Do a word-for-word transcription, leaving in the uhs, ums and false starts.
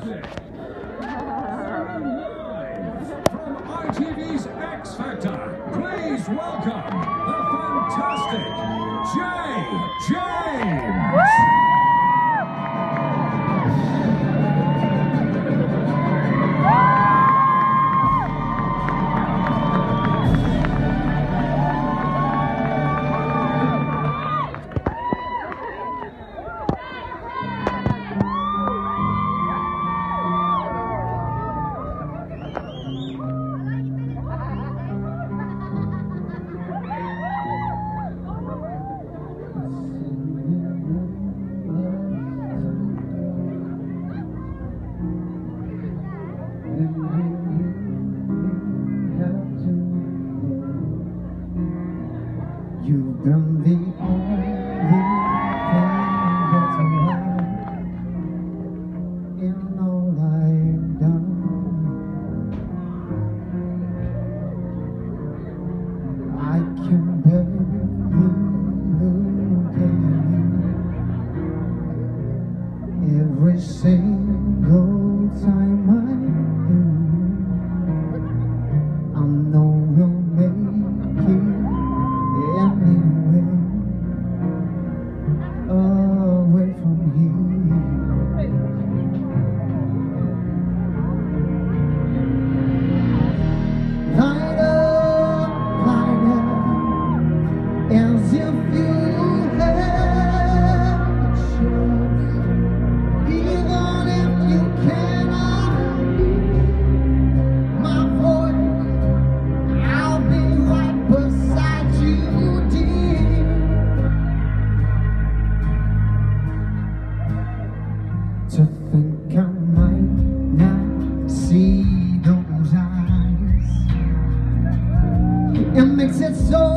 fantastic! From I T V's X Factor, please welcome the fantastic J. James! You've done the only thing that's right in all I've done. I can barely look at you every single time I do. I know we'll make it away from here. Light up, light up, as if you had choice. Even if you cannot hear my voice, I'll be right beside you, dear. To think I might not see those eyes, it makes it so